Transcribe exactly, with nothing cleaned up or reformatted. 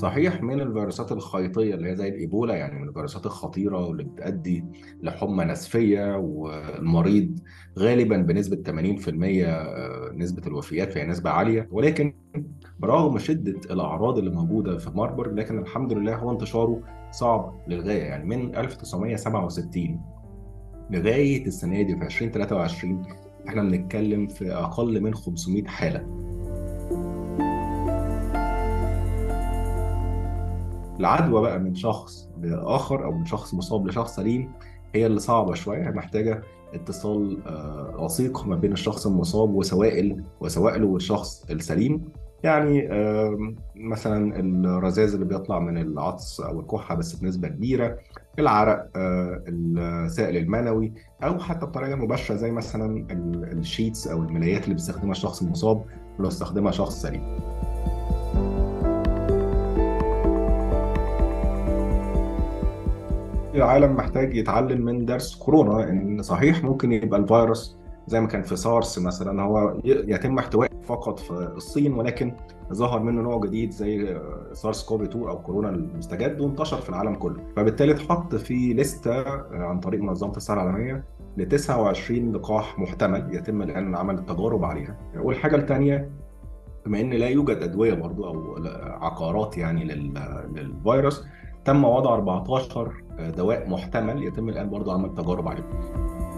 صحيح من الفيروسات الخيطية اللي هي زي الإيبولا، يعني من الفيروسات الخطيرة واللي بتؤدي لحمى نسفية، والمريض غالبا بنسبة ثمانين في المية نسبة الوفيات فهي نسبة عالية. ولكن برغم شدة الأعراض اللي موجودة في ماربورغ، لكن الحمد لله هو انتشاره صعب للغاية. يعني من ألف وتسعمية سبعة وستين لغاية السنة دي في ألفين وثلاثة وعشرين احنا بنتكلم في أقل من خمسمية حالة. العدوى بقى من شخص لآخر أو من شخص مصاب لشخص سليم هي اللي صعبة شوية، محتاجة اتصال آه، وثيق ما بين الشخص المصاب وسوائل وسوائله والشخص السليم. يعني آم، مثلا الرذاذ اللي بيطلع من العطس أو الكحة بس بنسبة كبيرة، العرق، آه، السائل المنوي، أو حتى بطريقة مباشرة زي مثلا ال- الشيتس أو الملايات اللي بيستخدمها الشخص المصاب لو استخدمها شخص سليم. العالم محتاج يتعلم من درس كورونا، ان صحيح ممكن يبقى الفيروس زي ما كان في سارس مثلا هو ي- يتم احتوائه فقط في الصين، ولكن ظهر منه نوع جديد زي سارس كوفي اتنين او كورونا المستجد وانتشر في العالم كله، فبالتالي اتحط في لستة عن طريق منظمة الصحة العالمية ل تسعة وعشرين لقاح محتمل يتم الان عمل التجارب عليها. والحاجة الثانية، بما ان لا يوجد ادويه برضو او عقارات يعني لل- للفيروس، تم وضع أربعتاشر دواء محتمل يتم الان برضو عمل تجارب عليه.